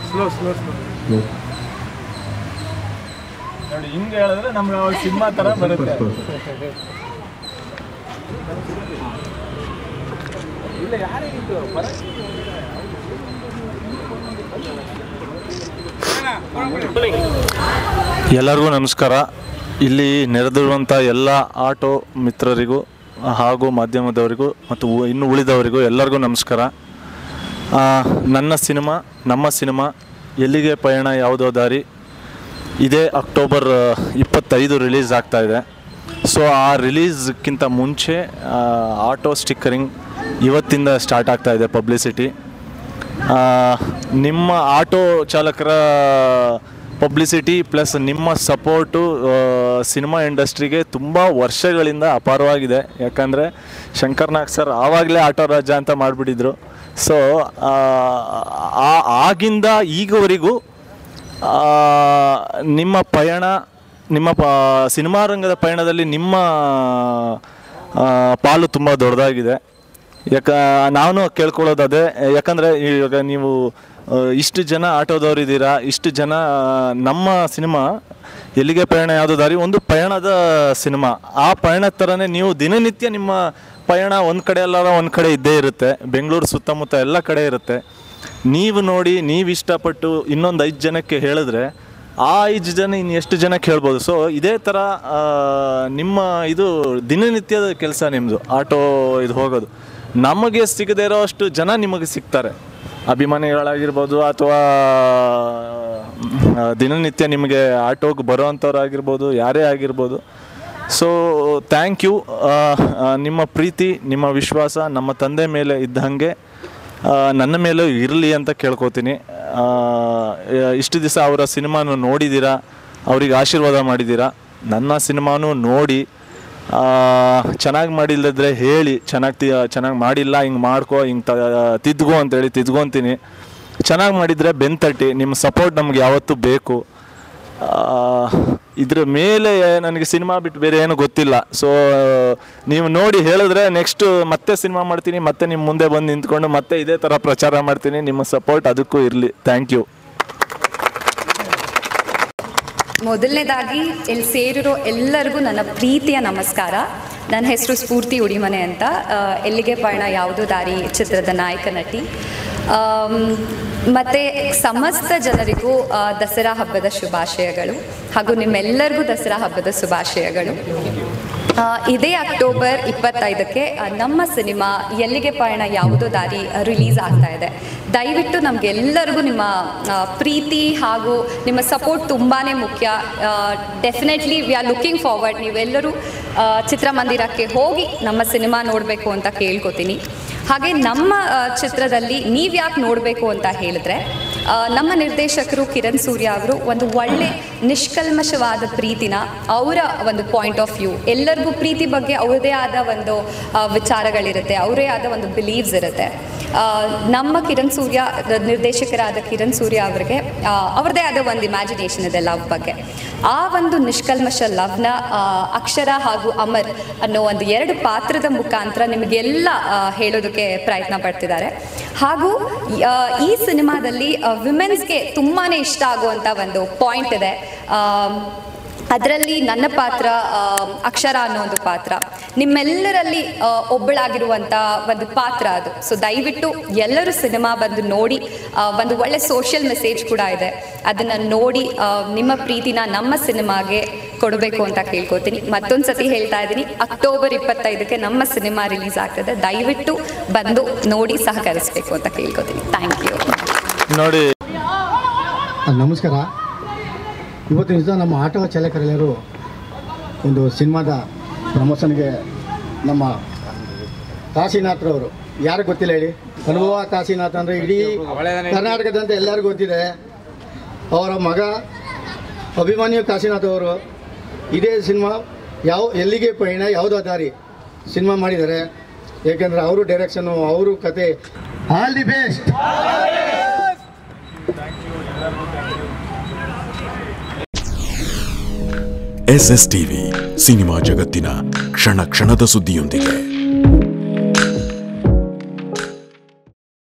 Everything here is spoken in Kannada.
ಸ್ಲೋ ನೋಡಿ, ಹಿಂಗೆ ಹೇಳಿದ್ರೆ ನಮ್ಗೆ ಅವಾಗ ಸಿನಿಮಾ ಥರ ಬರುತ್ತೆ. ಇಲ್ಲ ಯಾರಿಗಿತ್ತು ಎಲ್ಲರಿಗೂ ನಮಸ್ಕಾರ. ಇಲ್ಲಿ ನೆರೆದಿರುವಂಥ ಎಲ್ಲ ಆಟೋ ಮಿತ್ರರಿಗೂ ಹಾಗೂ ಮಾಧ್ಯಮದವರಿಗೂ ಮತ್ತು ಇನ್ನು ಉಳಿದವರಿಗೂ ಎಲ್ಲರಿಗೂ ನಮಸ್ಕಾರ. ನಮ್ಮ ಸಿನಿಮಾ ಎಲ್ಲಿಗೆ ಪಯಣ ಯಾವುದೋ ದಾರಿ ಇದೇ ಅಕ್ಟೋಬರ್ 25 ರಿಲೀಸ್ ಆಗ್ತಾಯಿದೆ. ಸೊ ಆ ರಿಲೀಸ್ಗಿಂತ ಮುಂಚೆ ಆಟೋ ಸ್ಟಿಕ್ಕರಿಂಗ್ ಇವತ್ತಿಂದ ಸ್ಟಾರ್ಟ್ ಆಗ್ತಾಯಿದೆ ಪಬ್ಲಿಸಿಟಿ. ನಿಮ್ಮ ಆಟೋ ಚಾಲಕರ ಪಬ್ಲಿಸಿಟಿ ಪ್ಲಸ್ ನಿಮ್ಮ ಸಪೋರ್ಟು ಸಿನಿಮಾ ಇಂಡಸ್ಟ್ರಿಗೆ ತುಂಬ ವರ್ಷಗಳಿಂದ ಅಪಾರವಾಗಿದೆ. ಯಾಕಂದರೆ ಶಂಕರ್ನಾಗ್ ಸರ್ ಆವಾಗಲೇ ಆಟೋ ರಾಜ ಅಂತ ಮಾಡಿಬಿಟ್ಟಿದ್ರು. ಸೊ ಆಗಿಂದ ಈಗವರೆಗೂ ನಿಮ್ಮ ಪಯಣ, ನಿಮ್ಮ ಸಿನಿಮಾ ರಂಗದ ಪಯಣದಲ್ಲಿ ನಿಮ್ಮ ಪಾಲು ತುಂಬ ದೊಡ್ಡದಾಗಿದೆ. ನಾನು ಕೇಳ್ಕೊಳ್ಳೋದು ಅದೇ. ಯಾಕಂದರೆ ಇವಾಗ ನೀವು ಇಷ್ಟು ಜನ ಆಟೋದವರಿದ್ದೀರಾ, ಇಷ್ಟು ಜನ ನಮ್ಮ ಸಿನಿಮಾ ಎಲ್ಲಿಗೆ ಪಯಣ ಯಾವುದೋ ದಾರಿ ಒಂದು ಪಯಣದ ಸಿನಿಮಾ. ಆ ಪಯಣದ ಥರನೇ ನೀವು ದಿನನಿತ್ಯ ನಿಮ್ಮ ಪಯಣ ಒಂದು ಕಡೆ ಅಲ್ಲಾರ ಒಂದು ಕಡೆ ಇದ್ದೇ ಇರುತ್ತೆ. ಬೆಂಗಳೂರು ಸುತ್ತಮುತ್ತ ಎಲ್ಲ ಕಡೆ ಇರುತ್ತೆ. ನೀವು ನೋಡಿ, ನೀವು ಇಷ್ಟಪಟ್ಟು ಇನ್ನೊಂದು 5 ಜನಕ್ಕೆ ಹೇಳಿದ್ರೆ ಆ 5 ಜನ ಇನ್ನು ಎಷ್ಟು ಜನಕ್ಕೆ ಹೇಳ್ಬೋದು. ಸೊ ಇದೇ ಥರ ನಿಮ್ಮ ಇದು ದಿನನಿತ್ಯದ ಕೆಲಸ ನಿಮ್ಮದು ಆಟೋ ಇದು ಹೋಗೋದು. ನಮಗೆ ಸಿಗದೇ ಇರೋ ಅಷ್ಟು ಜನ ನಿಮಗೆ ಸಿಗ್ತಾರೆ, ಅಭಿಮಾನಿಗಳಾಗಿರ್ಬೋದು ಅಥವಾ ದಿನನಿತ್ಯ ನಿಮಗೆ ಆಟೋಗೆ ಬರೋ ಅಂಥವ್ರಾಗಿರ್ಬೋದು, ಯಾರೇ ಆಗಿರ್ಬೋದು. So thank you. ನಿಮ್ಮ ಪ್ರೀತಿ, ನಿಮ್ಮ ವಿಶ್ವಾಸ ನಮ್ಮ ತಂದೆ ಮೇಲೆ ಇದ್ದ ಹಾಗೆ ನನ್ನ ಮೇಲೂ ಇರಲಿ ಅಂತ ಕೇಳ್ಕೊತೀನಿ. ಇಷ್ಟು ದಿವಸ ಅವರ ಸಿನಿಮಾನು ನೋಡಿದ್ದೀರಾ, ಅವ್ರಿಗೆ ಆಶೀರ್ವಾದ ಮಾಡಿದ್ದೀರಾ. ನನ್ನ ಸಿನಿಮಾನೂ ನೋಡಿ ಚೆನ್ನಾಗಿ ಮಾಡಿಲ್ಲದ್ರೆ ಹೇಳಿ, ಚೆನ್ನಾಗಿ ಮಾಡಿಲ್ಲ, ಹಿಂಗೆ ಮಾಡ್ಕೋ, ಹಿಂಗೆ ತಿದ್ಗೋ ಅಂತೇಳಿ ತಿದ್ಕೊತೀನಿ. ಚೆನ್ನಾಗಿ ಮಾಡಿದರೆ ಬೆನ್ತಟ್ಟಿ. ನಿಮ್ಮ ಸಪೋರ್ಟ್ ನಮ್ಗೆ ಯಾವತ್ತೂ ಬೇಕು. ಇದ್ರ ಮೇಲೆ ನನಗೆ ಸಿನಿಮಾ ಬಿಟ್ಟು ಬೇರೆ ಏನೂ ಗೊತ್ತಿಲ್ಲ. ಸೊ ನೀವು ನೋಡಿ ಹೇಳಿದ್ರೆ ನೆಕ್ಸ್ಟು ಮತ್ತೆ ಸಿನಿಮಾ ಮಾಡ್ತೀನಿ, ಮತ್ತೆ ನಿಮ್ಮ ಮುಂದೆ ಬಂದು ನಿಂತ್ಕೊಂಡು ಮತ್ತೆ ಇದೇ ಥರ ಪ್ರಚಾರ ಮಾಡ್ತೀನಿ. ನಿಮ್ಮ ಸಪೋರ್ಟ್ ಅದಕ್ಕೂ ಇರಲಿ. Thank you. ಮೊದಲನೇದಾಗಿ ಇಲ್ಲಿ ಸೇರಿರೋ ಎಲ್ಲರಿಗೂ ನನ್ನ ಪ್ರೀತಿಯ ನಮಸ್ಕಾರ. ನನ್ನ ಹೆಸರು ಸ್ಫೂರ್ತಿ ಉಡಿಮನೆ ಅಂತ. ಎಲ್ಲಿಗೆ ಪಯಣ ಯಾವುದೋ ದಾರಿ ಚಿತ್ರದ ನಾಯಕ ನಟಿ. ಮತ್ತು ಸಮಸ್ತ ಜನರಿಗೂ ದಸರಾ ಹಬ್ಬದ ಶುಭಾಶಯಗಳು, ಹಾಗೂ ನಿಮ್ಮೆಲ್ಲರಿಗೂ ದಸರಾ ಹಬ್ಬದ ಶುಭಾಶಯಗಳು. ಇದೇ ಅಕ್ಟೋಬರ್ 25ಕ್ಕೆ ನಮ್ಮ ಸಿನಿಮಾ ಎಲ್ಲಿಗೆ ಪಯಣ ಯಾವುದೋ ದಾರಿ ರಿಲೀಸ್ ಆಗ್ತಾ ಇದೆ. ದಯವಿಟ್ಟು ನಮಗೆಲ್ಲರಿಗೂ ನಿಮ್ಮ ಪ್ರೀತಿ ಹಾಗೂ ನಿಮ್ಮ ಸಪೋರ್ಟ್ ತುಂಬಾ ಮುಖ್ಯ. Definitely we are looking forward. ನೀವೆಲ್ಲರೂ ಚಿತ್ರಮಂದಿರಕ್ಕೆ ಹೋಗಿ ನಮ್ಮ ಸಿನಿಮಾ ನೋಡಬೇಕು ಅಂತ ಕೇಳ್ಕೊತೀನಿ. ಹಾಗೆ ನಮ್ಮ ಚಿತ್ರದಲ್ಲಿ ನೀವು ಯಾಕೆ ನೋಡಬೇಕು ಅಂತ ಹೇಳಿದ್ರೆ, ನಮ್ಮ ನಿರ್ದೇಶಕರು ಕಿರಣ್ ಸೂರ್ಯ ಅವರು ಒಂದು ಒಳ್ಳೆ ನಿಷ್ಕಲ್ಮಶವಾದ ಪ್ರೀತಿನ ಅವರ ಒಂದು ಪಾಯಿಂಟ್ ಆಫ್ ವ್ಯೂ, ಎಲ್ಲರಿಗೂ ಪ್ರೀತಿ ಬಗ್ಗೆ ಅವರದೇ ಆದ ಒಂದು ವಿಚಾರಗಳಿರುತ್ತೆ, ಅವರೇ ಆದ ಒಂದು ಬಿಲೀವ್ಸ್ ಇರುತ್ತೆ. ನಮ್ಮ ಕಿರಣ್ ಸೂರ್ಯ ನಿರ್ದೇಶಕರಾದ ಕಿರಣ್ ಸೂರ್ಯ ಅವರಿಗೆ ಅವ್ರದ್ದೇ ಆದ ಒಂದು ಇಮ್ಯಾಜಿನೇಷನ್ ಇದೆ ಲವ್ ಬಗ್ಗೆ. ಆ ಒಂದು ನಿಷ್ಕಲ್ಮಶ ಲವ್ನ ಅಕ್ಷರ ಹಾಗೂ ಅಮರ್ ಅನ್ನೋ ಒಂದು 2 ಪಾತ್ರದ ಮುಖಾಂತರ ನಿಮಗೆಲ್ಲ ಹೇಳೋದಕ್ಕೆ ಪ್ರಯತ್ನ ಪಡ್ತಿದ್ದಾರೆ. ಹಾಗೂ ಈ ಸಿನಿಮಾದಲ್ಲಿ ವಿಮೆನ್ಸ್ಗೆ ತುಂಬಾ ಇಷ್ಟ ಆಗುವಂಥ ಒಂದು ಪಾಯಿಂಟ್ ಇದೆ. ಅದರಲ್ಲಿ ನನ್ನ ಪಾತ್ರ ಅಕ್ಷರ ಅನ್ನೋ ಒಂದು ಪಾತ್ರ ನಿಮ್ಮೆಲ್ಲರಲ್ಲಿ ಒಬ್ಬಳಾಗಿರುವಂಥ ಒಂದು ಪಾತ್ರ ಅದು. ಸೊ ದಯವಿಟ್ಟು ಎಲ್ಲರೂ ಸಿನಿಮಾ ಬಂದು ನೋಡಿ. ಒಂದು ಒಳ್ಳೆ ಸೋಷಿಯಲ್ ಮೆಸೇಜ್ ಕೂಡ ಇದೆ, ಅದನ್ನು ನೋಡಿ ನಿಮ್ಮ ಪ್ರೀತಿನ ನಮ್ಮ ಸಿನಿಮಾಗೆ ಕೊಡಬೇಕು ಅಂತ ಕೇಳ್ಕೊತೀನಿ. ಮತ್ತೊಂದು ಸತಿ ಹೇಳ್ತಾ ಇದ್ದೀನಿ, ಅಕ್ಟೋಬರ್ 25ಕ್ಕೆ ನಮ್ಮ ಸಿನಿಮಾ ರಿಲೀಸ್ ಆಗ್ತದೆ. ದಯವಿಟ್ಟು ಬಂದು ನೋಡಿ ಸಹಕರಿಸಬೇಕು ಅಂತ ಕೇಳ್ಕೊತೀನಿ. Thank you. ನೋಡಿ, ನಮಸ್ಕಾರ. ಇವತ್ತಿನ ದಿವಸ ನಮ್ಮ ಆಟೋ ಚಾಲಕರೆಲ್ಲರೂ ಒಂದು ಸಿನಿಮಾದ ಪ್ರಮೋಷನ್ಗೆ ನಮ್ಮ ಕಾಶಿನಾಥ್ರವರು, ಯಾರು ಗೊತ್ತಿಲ್ಲ ಹೇಳಿ, ಅನುಭವ ಕಾಶಿನಾಥ್ ಅಂದರೆ ಇಡೀ ಕರ್ನಾಟಕದಂತೆ ಎಲ್ಲರಿಗೂ ಗೊತ್ತಿದೆ. ಅವರ ಮಗ ಅಭಿಮಾನಿಯು ಕಾಶಿನಾಥ್ ಅವರು ಇದೇ ಸಿನಿಮಾ ಎಲ್ಲಿಗೆ ಪಯಣ ಯಾವುದೋ ದಾರಿ ಸಿನಿಮಾ ಮಾಡಿದ್ದಾರೆ. ಏಕೆಂದರೆ ಅವರು ಡೈರೆಕ್ಷನು, ಅವರು ಕತೆ. All the best. SSTV cinema ಜಗತ್ತಿನ ಕ್ಷಣ ಕ್ಷಣದ ಸುದ್ದಿಯೊಂದಿಗೆ.